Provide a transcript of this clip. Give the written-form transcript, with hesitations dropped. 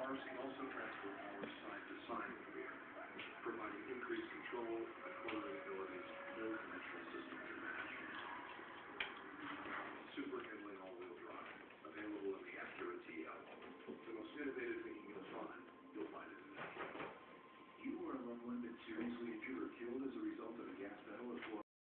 RC also transfer power side to side with the rear, providing increased control and quartering abilities no conventional system can match. Super handling all-wheel drive, available in the Acura TL. The most innovative thinking you'll find in it. You or a loved one been seriously injured or killed as a result of a gas pedal or